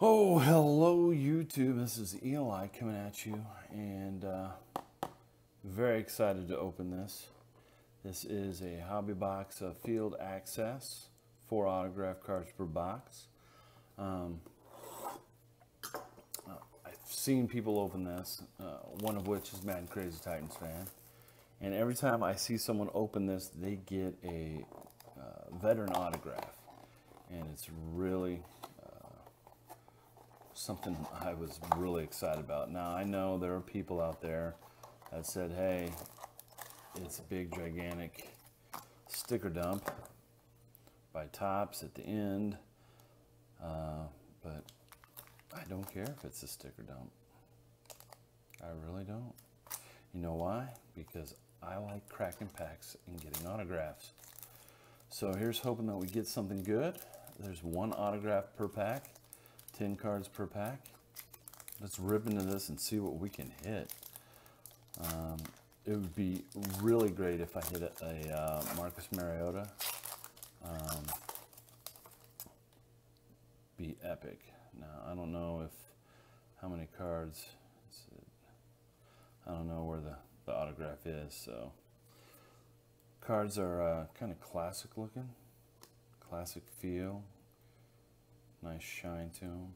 Oh, hello YouTube. This is Eli coming at you, and very excited to open this. This is a hobby box of Field Access, 4 autograph cards per box. I've seen people open this, one of which is Madden Crazy Titans fan, and every time I see someone open this, they get a veteran autograph, and it's really something I was really excited about. Now, I know there are people out there that said, hey, it's a big, gigantic sticker dump by Topps at the end, but I don't care if it's a sticker dump. I really don't. You know why? Because I like cracking packs and getting autographs. So here's hoping that we get something good. There's 1 autograph per pack. 10 cards per pack. Let's rip into this and see what we can hit. It would be really great if I hit a Marcus Mariota. Be epic. Now, I don't know how many cards. I don't know where the autograph is. So cards are kind of classic looking, classic feel. Nice shine to them.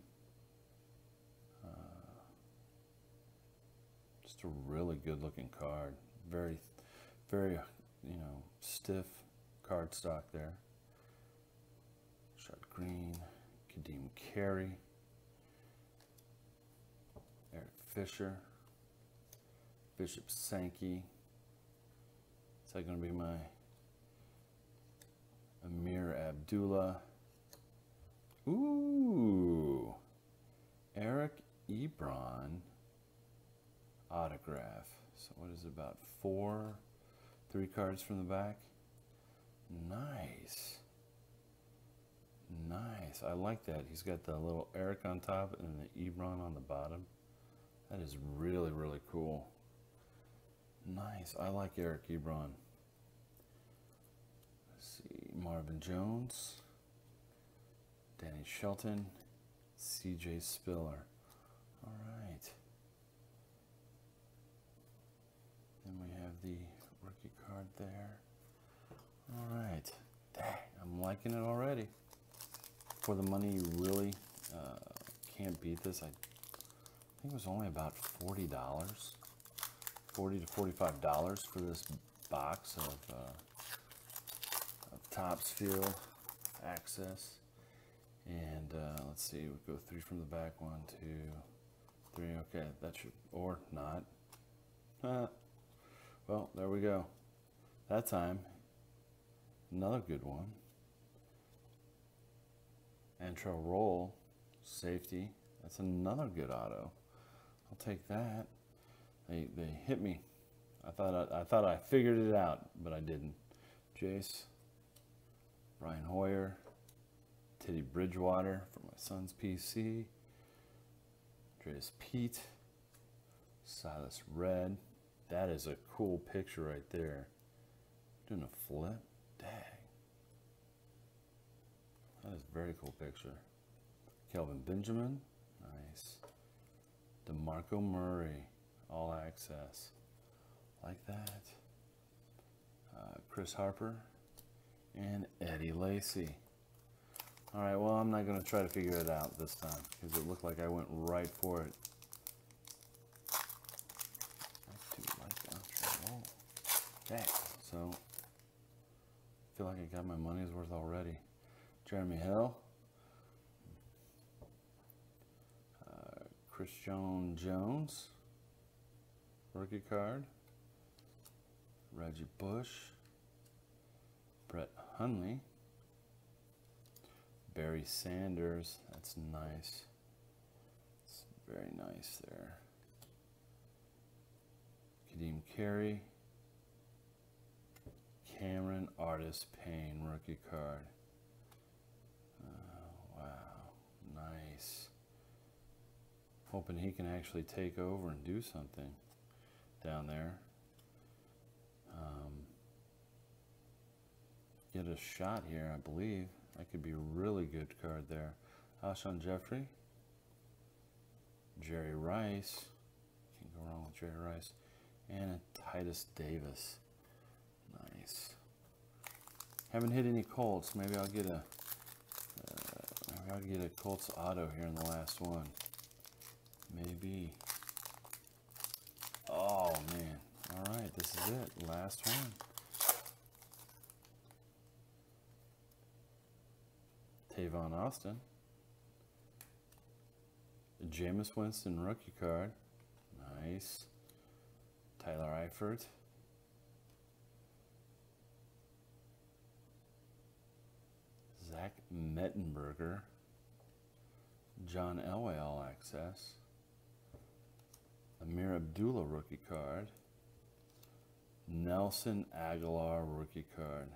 Just a really good looking card. Very, very, stiff card stock there. Shot Green, Kadeem Carey, Eric Fisher, Bishop Sankey. Is that going to be my Amir Abdullah? Ooh, Eric Ebron autograph. So what is it, about 3 cards from the back? Nice. Nice. I like that. He's got the little Eric on top and the Ebron on the bottom. That is really, really cool. Nice. I like Eric Ebron. Let's see. Marvin Jones. Danny Shelton, C.J. Spiller. All right. Then we have the rookie card there. All right. Dang, I'm liking it already. For the money, you really can't beat this. I think it was only about $40, $40 to $45 for this box of Topps Field Access. And let's see, we go 3 from the back, 1, 2, 3. Okay, that should, or not. Well, there we go. That time, another good one. Antrel Roll, safety. That's another good auto. I'll take that. They hit me. I thought I figured it out, but I didn't. Jace, Brian Hoyer, Teddy Bridgewater for my son's PC. Andreas Pete. Silas Red. That is a cool picture right there. Doing a flip. Dang. That is a very cool picture. Kelvin Benjamin. Nice. DeMarco Murray. All access. Like that. Chris Harper. And Eddie Lacy. All right, well, I'm not going to try to figure it out this time because it looked like I went right for it. I do like Antrel. Dang. So, I feel like I got my money's worth already. Jeremy Hill. Christian Jones. Rookie card. Reggie Bush. Brett Hundley. Barry Sanders, that's nice. It's very nice there. Kadeem Carey. Cameron Artis Payne, rookie card. Wow, nice. Hoping he can actually take over and do something down there. Get a shot here, I believe. That could be a really good card there. Alshon Jeffrey. Jerry Rice. Can't go wrong with Jerry Rice. And a Titus Davis. Nice. Haven't hit any Colts. Maybe I'll get a Colts auto here in the last one. Maybe. Oh man. All right, this is it. Last one. Tavon Austin. Jameis Winston rookie card. Nice. Tyler Eifert. Zach Mettenberger. John Elway All Access. Amir Abdullah rookie card. Nelson Aguilar rookie card.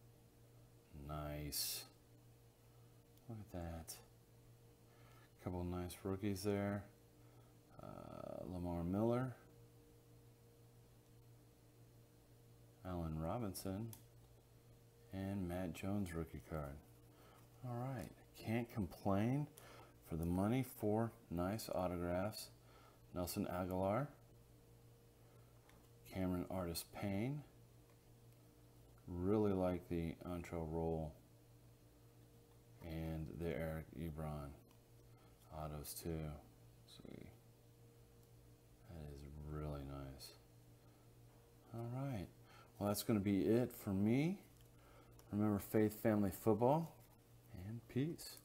Nice. Look at that. Couple of nice rookies there. Lamar Miller. Allen Robinson. And Matt Jones rookie card. All right. Can't complain. For the money, 4 nice autographs. Nelson Aguilar. Cameron Artis Payne. Really like the Antrel Roll. And the Eric Ebron autos too. Sweet. That is really nice. All right. Well, that's going to be it for me. Remember, faith, family, football, and peace.